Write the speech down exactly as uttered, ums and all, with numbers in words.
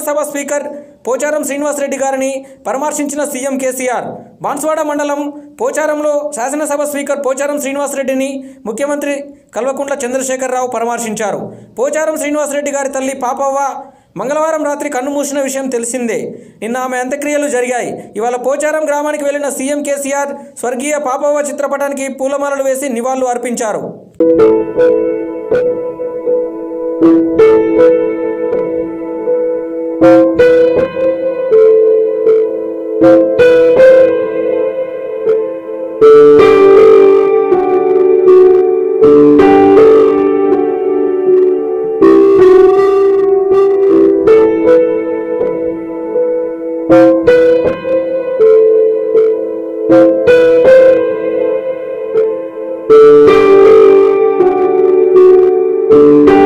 శాసనసభ స్పీకర్ పోచారం శ్రీనివాస్ రెడ్డి గారిని పరామర్శించిన సీఎం కేసీఆర్ బాన్స్వాడ మండలం పోచారంలో శాసనసభ స్పీకర్ పోచారం శ్రీనివాస్ రెడ్డిని ముఖ్యమంత్రి కల్వకుంట్ల చంద్రశేఖరరావు పరామర్శించారు. పోచారం శ్రీనివాస్ రెడ్డి గారి తల్లి పాపవ్వ మంగళవారం రాత్రి కన్నుమూసిన విషయం తెలిసిందే. నిన్న ఆమె అంత్యక్రియలు జరిగాయి. ఇవాళ పోచారం గ్రామానికి వెళ్లిన సీఎం కేసీఆర్ స్వర్గీయ పాపవ్వ చిత్రపటానికి పూలమాలలు వేసి నివాళులు అర్పించారు. Thank you.